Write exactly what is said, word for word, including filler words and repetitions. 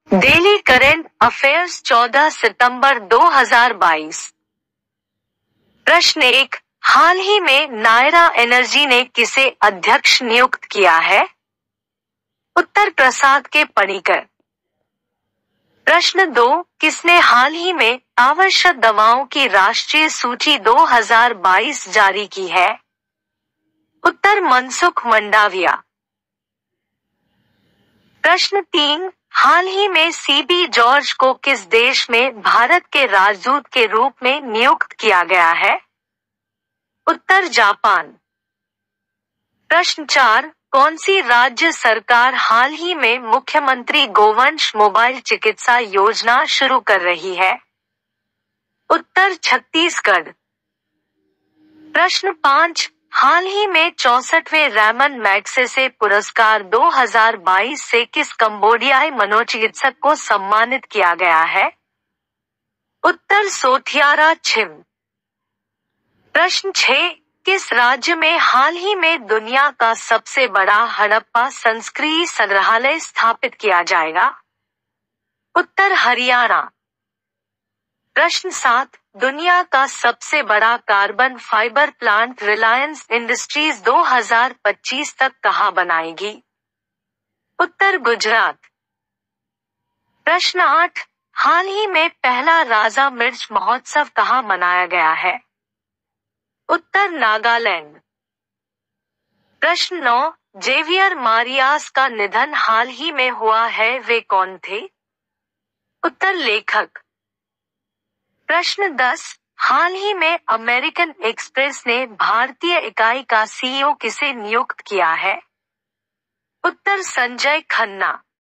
Daily current affairs चौदह सितंबर दो हज़ार बाईस। प्रश्न एक, हाल ही में नायरा एनर्जी ने किसे अध्यक्ष नियुक्त किया है? उत्तर प्रसाद के पणिकर। प्रश्न दो, किसने हाल ही में आवश्यक दवाओं की राष्ट्रीय सूची दो हज़ार बाईस जारी की है? उत्तर मनसुख मंडाविया। प्रश्न तीन, हाल ही में सीबी जॉर्ज को किस देश में भारत के राजदूत के रूप में नियुक्त किया गया है? उत्तर जापान। प्रश्न चार, कौन सी राज्य सरकार हाल ही में मुख्यमंत्री गोवंश मोबाइल चिकित्सा योजना शुरू कर रही है? उत्तर छत्तीसगढ़। प्रश्न पाँच, हाल ही में चौसठवें रैमन मैग्सेसे पुरस्कार दो हज़ार बाईस से किस कंबोडियाई मनोचिकित्सक को सम्मानित किया गया है? उत्तर सोथियारा छिम। प्रश्न छह, किस राज्य में हाल ही में दुनिया का सबसे बड़ा हड़प्पा संस्कृति संग्रहालय स्थापित किया जाएगा? उत्तर हरियाणा। प्रश्न सात, दुनिया का सबसे बड़ा carbon fibre plant Reliance Industries दो हज़ार पच्चीस तक कहां बनाएगी? उत्तर गुजरात। प्रश्न आठ, हाल ही में पहला राजा मिर्च महोत्सव कहां मनाया गया है? उत्तर नागालैंड। प्रश्न नौ, जेवियर मारियास का निधन हाल ही में हुआ है, वे कौन थे? उत्तर लेखक। प्रश्न दस, हाल ही में अमेरिकन एक्सप्रेस ने भारतीय इकाई का सीईओ किसे नियुक्त किया है? उत्तर संजय खन्ना।